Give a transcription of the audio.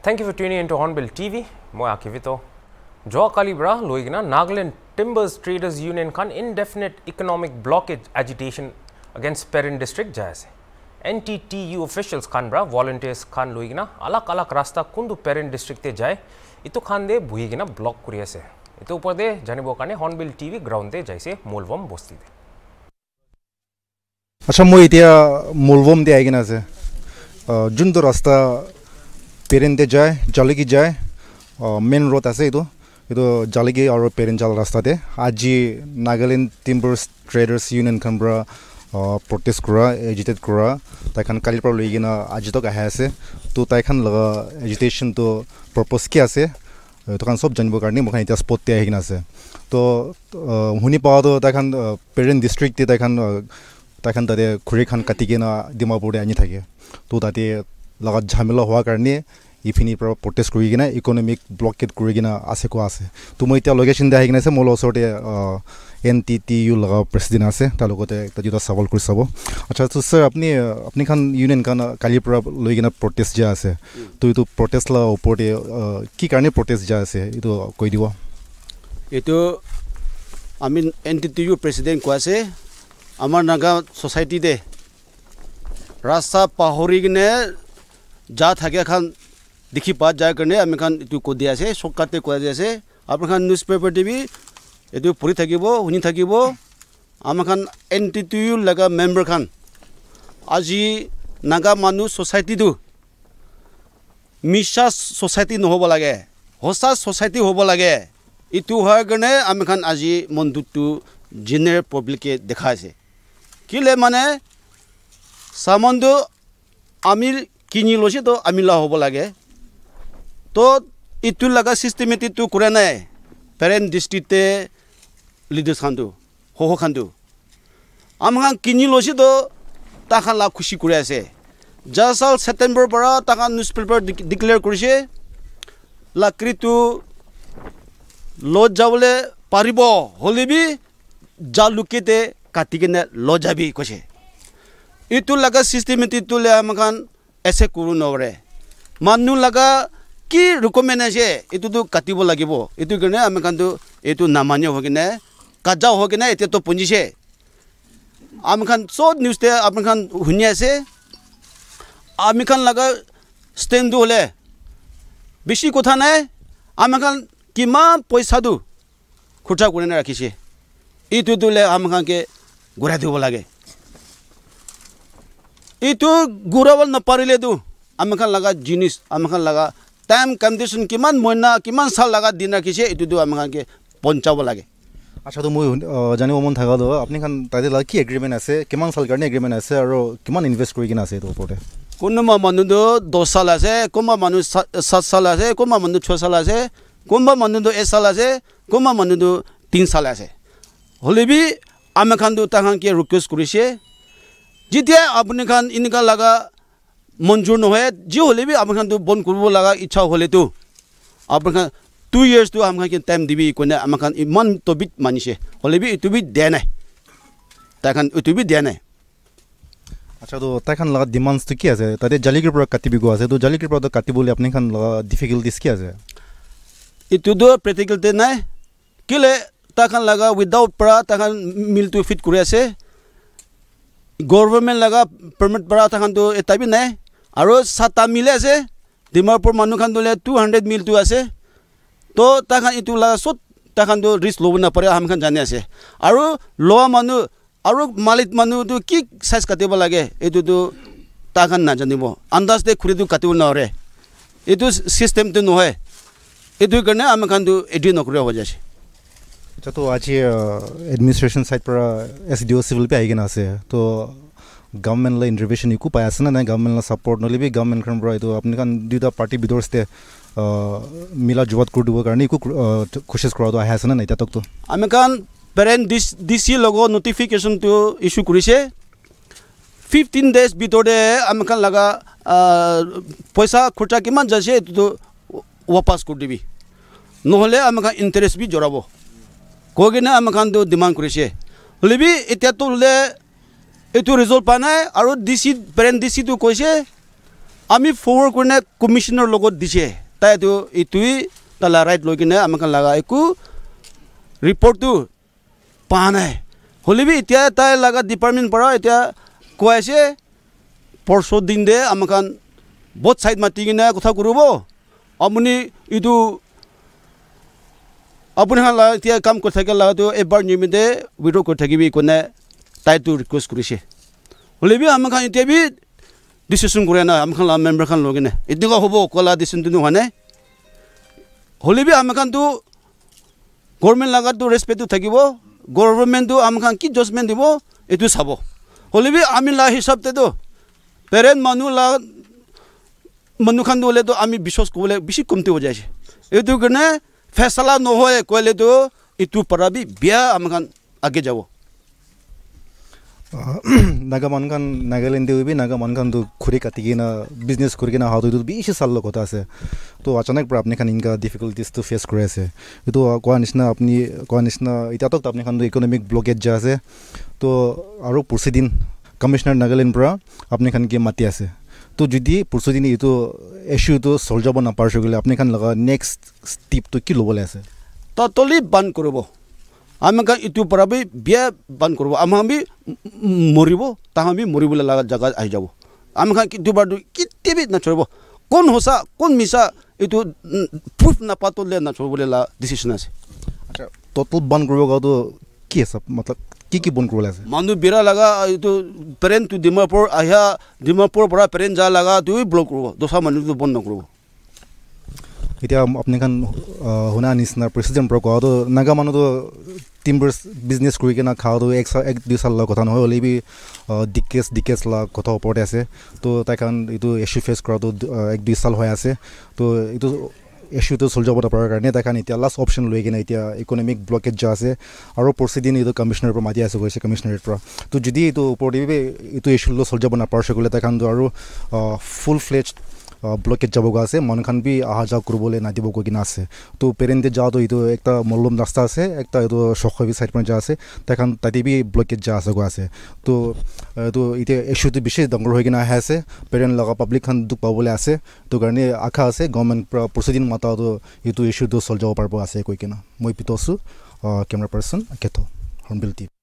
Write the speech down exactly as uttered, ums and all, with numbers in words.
Thank you for tuning into Hornbill T V. Moi Akivito. Jo Kalibra loigina Nagaland Timbers Traders Union kan indefinite economic blockage agitation against Peren district jaise. N T T U officials kan bra volunteers kan loigina alak alak rasta kundu Peren district te jai itu kan de buigina block kuri ase. Itu upor de janibo kane Hornbill T V ground te jaise Molvom bosti de. Acha moi itia Molvom de aigina ase. Junto rasta Peren te jai, Jaligi jai, main road ase itu, itu Jaligi aur Peren jal rasta te. Aji Nagaland Timbers Traders Union kan bra protest kura, agitate kura. Tai kan kali pra loi gina aji tok ahe ase. Tu tai kan laga agitation to purpose ki ase. To kan sob janibo karni mokhan itia spot te ahe gina ase. To huni pawa to tai kan Peren district te tai kan tai kan tade khuri khan kati gina Dimapur de ani thake. To tate laga jhamela hoa karni ifini pro protest kuri gina economic blockade kuri gina ase ko ase to moi tia location de agina ase molo sorte N T T U laga president ase ta logote ta juta sawal kuri sabo acha to sir apni apni khan union kan kali pro loi gina protest ja ase to itu protest la opor de ki karni protest ja ase itu koi dibo itu amin N T T U president ko ase amar naga society de rasta pahori gine जा थाके खान दिखी बात जाय करने आमी खान इतु को दिया से शोकाते को दिया से आपन खान न्यूज़पेपर टीवी इतु पूरी থাকিবो हुनी থাকিবो आम खान एनटीटीयू लगा मेंबर खान आजी नागा मानु सोसाइटी दु मिशा सोसाइटी न होबो लागे होसा सोसाइटी होबो लागे इतु होय करने आमी खान आजी मंदुतु जनरल पब्लिक के देखासे किले माने सामंदु आमिर किनी लोसे तो अमिला होबो लागे तो इतु लगा सिस्टमेटिक तो करे नाय पेरेन डिस्ट्रिक्ट ते लीडर्स खानदु हो हो खानदु आमहा किनी लोसे तो ताखा ला खुशी करे आसे जा साल सितंबर बरा ताखा न्यूज़पेपर डिक्लेयर करिसे लाक्री तु लो जावले पारिबो होलिबी जालुकेते काटिकेने लो जाबी कसे इतु लगा सिस्टमेटिक तो ले आमखान ऐसे करू नवरे मानु लगा कि रिकमेंड है इतु तो काटिबो लागिबो इतु गने आमे कांदु इतु नामान्य होगिने काजा होगिने इते तो पुंजिसे आमे खान सो न्यूज़ ते आमे खान हुनिया से आमे खान लगा स्टैंड होले बेसी कथा नाय आमे खान किमा पैसा दु खुटा गुने राखिसे इतु दुले आमे खान के गुरा दिबो लागे itu gurawal na parile du amakan laga jinis amakan laga time condition kiman moina kiman sal laga dina kise itu du amakan ke ponchaw lage acha to moi janibo mon thaga do apni khan tade la ki agreement ase kiman sal karne agreement ase aro kiman invest kori gina ase to pote kunma manu do dos sal ase kuma manu sat sal ase kuma manu छह sal ase kuma manu do एक sal ase kuma manu do तीन sal ase holebi amakan do tahan ke request kurise जिते आपने खान इनका लगा मंजूर न होए जी होले भी आपन खान तो बन करबो लगा इच्छा होले तो आपन खान टू इयर्स तो हम खान के टाइम दिबी कोने हम खान मन तो बिट मानिसे होले भी इतु भी दे नै ता खान इतु भी दे नै अच्छा तो ता खान लगा डिमांड्स तो की আছে তাতে জালিকিৰ পৰা কাটিবি গো আছে তো জালিকিৰ পৰা কাটিবলে আপনি খান লगा डिफिकल्टीज की আছে इतु दो प्रैक्टिकल ते नै केले ता खान लगा विदाउट pra ता खान मिल टू फिट करे আছে गवर्नमेंट लगा परमिट बड़ा था खान तो एता भी नहीं आरो साता मिले से दिमापुर मानु खान तो ले टू हंड्रेड मिल तो ऐसे तो ता खान इतु लगा सो ता खान तो रिस्क लो ना पड़े हम खान जाने ऐसे आरो लो मानु आरो मालिक मानु तो की साइज काटे बो लगे इतु तो ता खान ना जाने बो अंदाज दे खुरी तो काटे ना रे इतु सिस्टम तो न है इतु करने हम खान तो एडी न करे हो जाए अच्छा तो आज एडमिनिस्ट्रेशन साइड पर एसडीओ सिविल पे आइगना से तो गवर्नमेंट ला इंटरवेंशन इकु पायास ना गवर्नमेंट ला सपोर्ट नले भी गवर्नमेंट खन ब्रो तो अपने कान दुटा पार्टी बिदोरस्ते मिला जुवत कर दुबो करने इकु कोशिश करा तो आहास ना नै तक तो आमे कान पेरेन दिस डीसी लोगो नोटिफिकेशन तो इशू करिसे फिफ्टीन डेज बितोरे आमे कान लगा पैसा खर्चा किमान जासे तो वापस कर दिबी नहले आमे कान इंटरेस्ट भी जोराबो कोगिना आमखान तो डिमांड करिसे लेबी इत्या तो ले एतु रिजल्ट पानाय आरो डीसी पेरेन डीसी तो कइसे আমি ফৰৱাৰ্ড কৰিনে কমিশনৰ লগত দিছে তাইতো ইটুই তালা ৰাইট লৈ কিনে আমাক লাগা একো ৰিপৰ্টটো পা নাই হলিবি এতিয়া তাই লাগা ডিপাৰ্টমেন্ট পৰা এতিয়া কোৱাইছে পৰশো দিন দে আমাক বহুত সাইড মাতি কিনে কথা কৰিব আপুনি ইটো আপুনি হালা এতিয়া কাম কৰি থাকে লাগাটো এবাৰ নিমিতে উইড্ৰ কৰি থাকিবি কোনে তাইতো ৰিকুৱেষ্ট কৰিছে হলিবি আমাক এতিয়া বি ডিসিশন কৰে না আমাক মেম্বাৰ খান লগিনে এদিকে হ'ব কলা ডিসিশন দিনো হনে হলিবি আমাক তো গভৰ্ণমেণ্ট লাগাটো ৰেসপেক্ট থাকিব গভৰ্ণমেণ্টটো আমাক কি জাজমেন্ট দিব এটো চাব হলিবি আমি লা হিসাবতে তো পেৰেণ্ট মানুহ লা মানুহ খান দলে তো আমি বিশ্বাস কৰিলে বেছি কমতি হৈ যাইছে এটো কাৰণে ফেসলা নহয় কইলে তো ইটু পৰাবি বিয়া আমাক আগে যাব নাগা মানখান নাগালেণ্ড দেবি নাগা মানখান তো খুঁড়ি কাটি কিনা বিজনেস কৰি কিনা হাত বেছি চালৰ কথা আছে তো আচানক পৰা আপুনি খান ইনকা ডিফিকাল্টিজটো ফেচ কৰি আছে এইটো কোৱা নিচিনা আপুনি কোৱা নিচিনা এতিয়াতো আপুনি খান ইকনমিক ব্লকেজ যা আছে তো আৰু প্ৰচিডিং কমিশনাৰ নাগালেণ্ড পৰা আপুনি খান কি মাতি আছে তো যদি প্ৰচিডিং এইটো ইস্যুটো সলভ যাব নাপাৰছে গ'লে আপুনি খান লগা নেক্সট ষ্টেপটো কি ল'বলৈ আছে ততলি বান কৰিব আমাক ইটু পৰাবি বিয়া বান কৰিব আমাক আমি মৰিব তাহ আমি মৰিবলৈ লাগা জায়গা আহি যাব আমাক দুবাৰ কেতিয়াবি নচৰিব কোন সঁচা কোন মিছা এইটো প্ৰুফ নাপাতলে নচৰিবলৈ লাগা ডিচিশ্যন আছে আচ্ছা ট'টেল বান কৰিব গাঁৱতো কি আছে মতলব কি কি বন কৰিবলৈ আছে মানুহ বিৰা লাগা এইটো পেৰেণ্ট টু ডিমাপুৰ আহিয়া ডিমাপুৰৰ পৰা পেৰেণ্ট যা লাগা তুই ব্লক কৰিব দোচা মানুহটো বন্ধ নকৰিব এতিয়া আপুনি খান শুনা নিচিনা প্ৰেচিডেণ্ট পৰা কোৱাটো নাগা মানুহটো টিম্বাৰ বিজনেছ কৰি কিনে খাওয়াটো এক এক দুই চাল কথা নহয় হ'লে বি ডিকেজ ডিকেজ লা কথা ওপৰতে আছে তো তাই কাৰণ এইটো ইস্যু ফেচ কৰাটো এক দুই চাল হৈ আছে তো এইটো ইস্যুটো চলি যাব পৰাৰ কাৰণে তাই কাৰণ এতিয়া লাষ্ট অপশ্যন লৈ কিনে এতিয়া ইকনমিক ব্লকেজ যা আছে আৰু প্ৰচিডিং এইটো কমিশনাৰৰ পৰা মাতি আছে গৈছে কমিশনাৰেট পৰা তো যদি এইটো ওপৰতে এইটো ইস্যুটো চলি যাব নাপাৰছে গ'লে তাই কাৰণটো আৰু ফুল ফ্লেজ ব্লকেজ যাব গা আছে মনখান বি অহা যাওয়া কৰিবলৈ নাদিব কৈ কিনা আছে তো পেৰেণ্টে যাওঁতো এইটো একটা মল্লম ৰাস্তা আছে একটা এইটো সখবি চাইড পৰা যা আছে তাইখান তাতে বি ব্লকেজ যা আছে গৈ আছে তো এইটো এতিয়া ইস্যুটো বেছি ডাঙৰ হৈ কিনে আহি আছে পেৰেণ্ট লগা পাব্লিক খান দুখ পাবলৈ আছে তো কাৰণে আশা আছে গভৰ্ণমেণ্ট পৰা প্ৰচিডিং মাতাটো এইটো ইস্যুটো চলি যাব পাৰিব আছে কৈ কিনা মই পিতো আছোঁ কেমেৰা পাৰ্চন কেতো হৰ্ণবিল টি